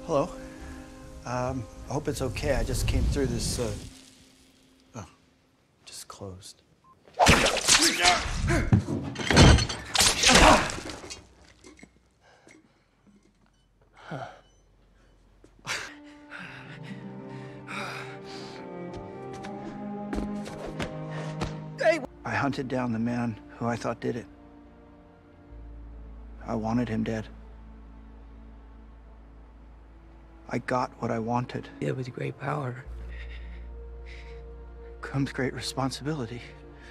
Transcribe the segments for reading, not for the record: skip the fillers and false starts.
Hello. I hope it's okay. I just came through this, oh, just closed. I hunted down the man who I thought did it. I wanted him dead. I got what I wanted. Yeah, with great power Comes great responsibility.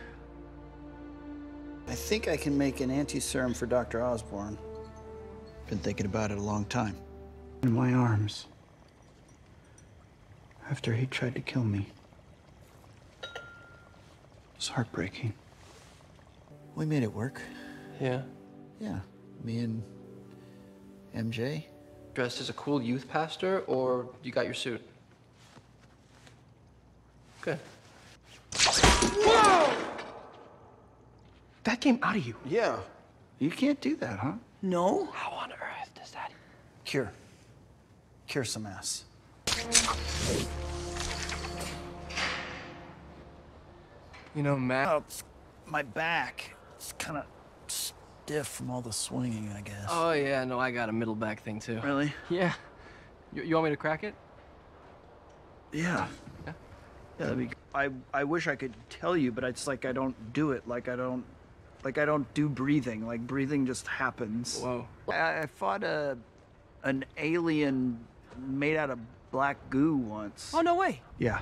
I think I can make an anti-serum for Dr. Osborn. Been thinking about it a long time. In my arms. After he tried to kill me. It's heartbreaking. We made it work. Yeah. Yeah, me and MJ. Dressed as a cool youth pastor, or you got your suit? Good. Whoa! That came out of you. Yeah. You can't do that, huh? No? How on earth does that... Cure some ass. You know, Matt... Oh, it's my back. It's kind of stiff from all the swinging, I guess. Oh, yeah, no, I got a middle back thing, too. Really? Yeah. You want me to crack it? Yeah. Yeah? Yeah, that'd be... I wish I could tell you, but it's like I don't do it. Like I don't do breathing. Like breathing just happens. Whoa. I fought an alien made out of black goo once. Oh, no way. Yeah.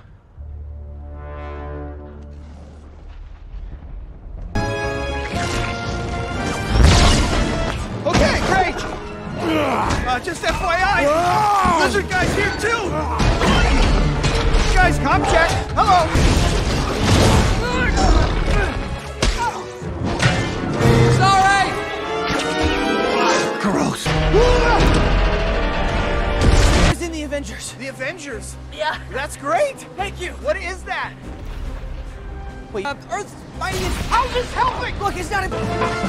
Okay, great! Just FYI, Lizard Guy's here too! Guys, comp check. Hello! It's all right! Gross. It's in the Avengers. The Avengers? Yeah. That's great! Thank you. What is that? Wait, Earth's mightiest... How's this helping? Look, it's not a...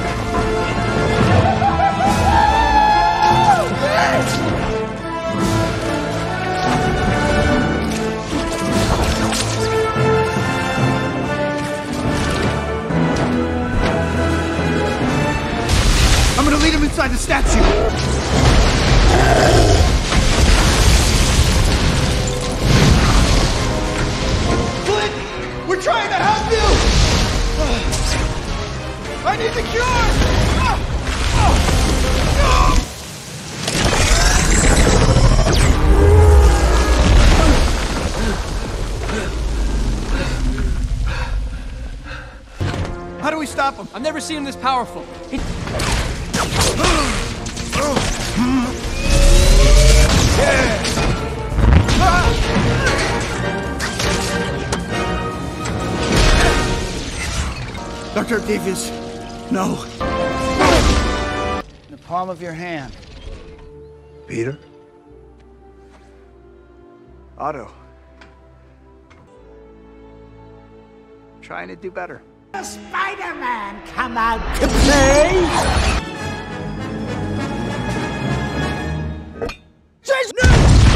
I'm gonna lead him inside the statue. Flint, we're trying to help you. I need the cure. How do we stop him? I've never seen him this powerful. Dr. Octavius, no. In the palm of your hand. Peter? Otto. Trying to do better. Does Spider-Man come out to play? Says no!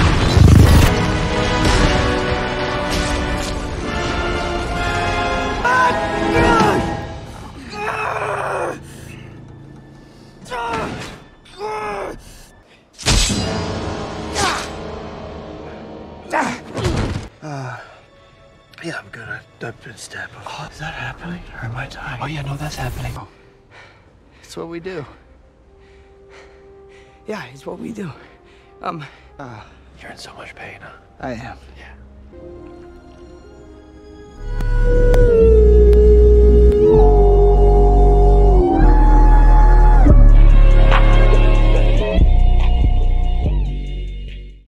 Yeah, I'm good. I've been stabbed before. Oh, is that happening? Or am I dying? Oh, yeah, no, that's happening. Oh. It's what we do. Yeah, it's what we do. You're in so much pain, huh? I am. Yeah.